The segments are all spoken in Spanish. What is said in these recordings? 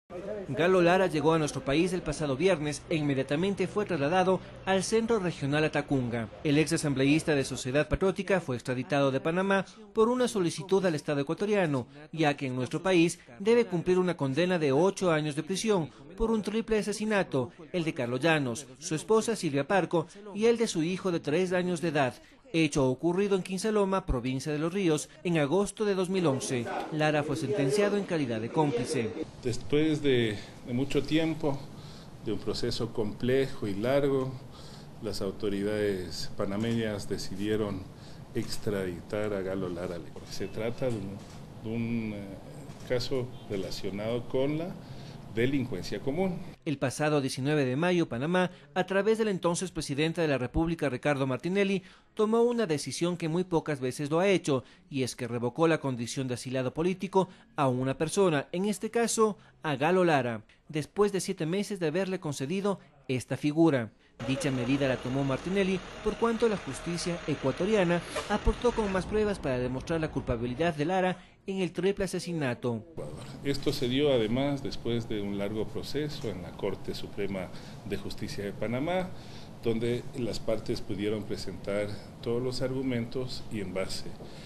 Galo Lara llegó a nuestro país el pasado viernes e inmediatamente fue trasladado al Centro Regional Atacunga. El ex asambleísta de Sociedad Patriótica fue extraditado de Panamá por una solicitud al Estado ecuatoriano, ya que en nuestro país debe cumplir una condena de 8 años de prisión por un triple asesinato, el de Carlos Llanos, su esposa Silvia Parco y el de su hijo de 3 años de edad, hecho ocurrido en Quinsaloma, provincia de Los Ríos, en agosto de 2011. Lara fue sentenciado en calidad de cómplice. Después de mucho tiempo, de un proceso complejo y largo, las autoridades panameñas decidieron extraditar a Galo Lara. Se trata de un caso relacionado con la delincuencia común. El pasado 19 de mayo, Panamá, a través del entonces presidente de la República, Ricardo Martinelli, tomó una decisión que muy pocas veces lo ha hecho, y es que revocó la condición de asilado político a una persona, en este caso a Galo Lara, después de 7 meses de haberle concedido esta figura. Dicha medida la tomó Martinelli por cuanto la justicia ecuatoriana aportó con más pruebas para demostrar la culpabilidad de Lara en el triple asesinato. Esto se dio además después de un largo proceso en la Corte Suprema de Justicia de Panamá, donde las partes pudieron presentar todos los argumentos y en base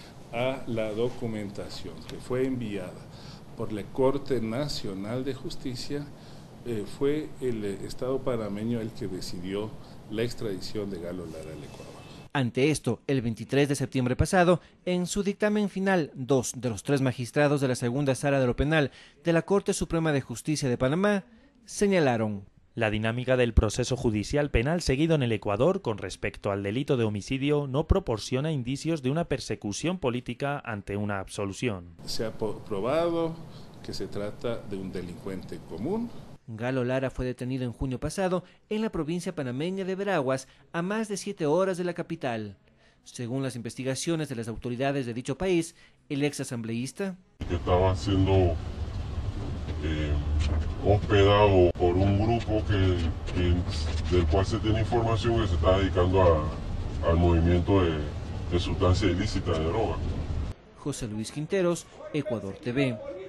a la documentación que fue enviada por la Corte Nacional de Justicia, fue el Estado panameño el que decidió la extradición de Galo Lara al Ecuador. Ante esto, el 23 de septiembre pasado, en su dictamen final, 2 de los 3 magistrados de la segunda sala de lo penal de la Corte Suprema de Justicia de Panamá señalaron: la dinámica del proceso judicial penal seguido en el Ecuador con respecto al delito de homicidio no proporciona indicios de una persecución política ante una absolución. Se ha probado que se trata de un delincuente común. Galo Lara fue detenido en junio pasado en la provincia panameña de Veraguas, a más de 7 horas de la capital. Según las investigaciones de las autoridades de dicho país, el ex asambleísta que estaba siendo hospedado por un grupo del cual se tiene información que se está dedicando al movimiento de sustancia ilícita de droga. José Luis Quinteros, Ecuador TV.